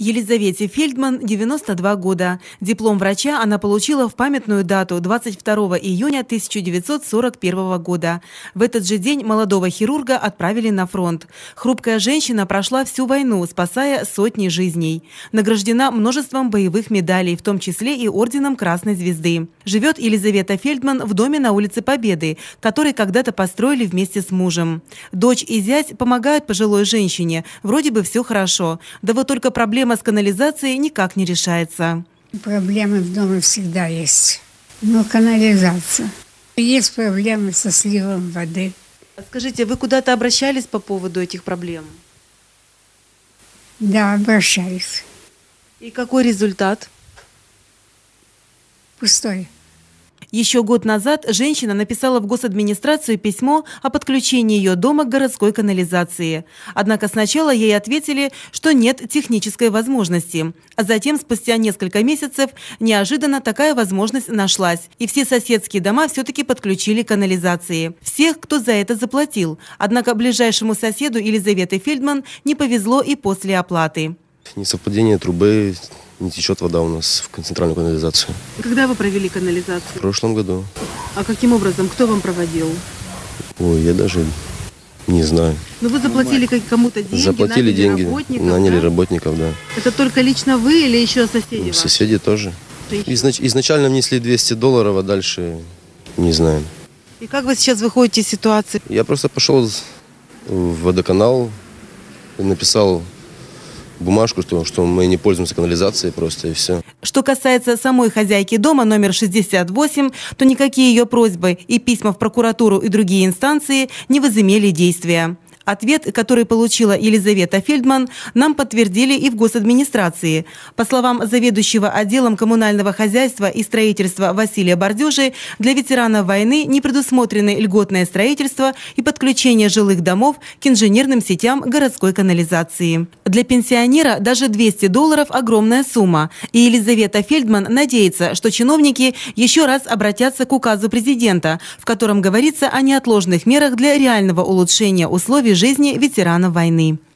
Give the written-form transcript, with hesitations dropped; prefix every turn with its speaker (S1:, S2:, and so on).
S1: Елизавете Фельдман 92 года. Диплом врача она получила в памятную дату 22 июня 1941 года. В этот же день молодого хирурга отправили на фронт. Хрупкая женщина прошла всю войну, спасая сотни жизней. Награждена множеством боевых медалей, в том числе и орденом Красной Звезды. Живет Елизавета Фельдман в доме на улице Победы, который когда-то построили вместе с мужем. Дочь и зять помогают пожилой женщине. Вроде бы все хорошо. Да вот только проблема с канализацией никак не решается.
S2: Проблемы в доме всегда есть. Но канализация. Есть проблемы со сливом воды.
S1: Скажите, вы куда-то обращались по поводу этих проблем?
S2: Да, обращаюсь.
S1: И какой результат?
S2: Пустой.
S1: Еще год назад женщина написала в госадминистрацию письмо о подключении ее дома к городской канализации. Однако сначала ей ответили, что нет технической возможности. А затем, спустя несколько месяцев, неожиданно такая возможность нашлась. И все соседские дома все-таки подключили к канализации. Всех, кто за это заплатил. Однако ближайшему соседу Елизаветы Фельдман не повезло и после оплаты.
S3: Несовпадение трубы, не течет вода у нас в центральную канализацию.
S1: Когда вы провели канализацию?
S3: В прошлом году.
S1: А каким образом? Кто вам проводил?
S3: Ой, я даже не знаю.
S1: Ну вы заплатили кому-то деньги,
S3: заплатили деньги, наняли
S1: да?
S3: работников, да.
S1: Это только лично вы или еще соседи ваши?
S3: Соседи тоже. Изначально внесли $200, а дальше не знаем.
S1: И как вы сейчас выходите из ситуации?
S3: Я просто пошел в водоканал и написал бумажку, что мы не пользуемся канализацией просто, и все.
S1: Что касается самой хозяйки дома номер 68, то никакие ее просьбы и письма в прокуратуру и другие инстанции не возымели действия. Ответ, который получила Елизавета Фельдман, нам подтвердили и в госадминистрации. По словам заведующего отделом коммунального хозяйства и строительства Василия Бордюжи, для ветеранов войны не предусмотрены льготное строительство и подключение жилых домов к инженерным сетям городской канализации. Для пенсионера даже $200 – огромная сумма. И Елизавета Фельдман надеется, что чиновники еще раз обратятся к указу президента, в котором говорится о неотложных мерах для реального улучшения условий жизни ветеранов войны.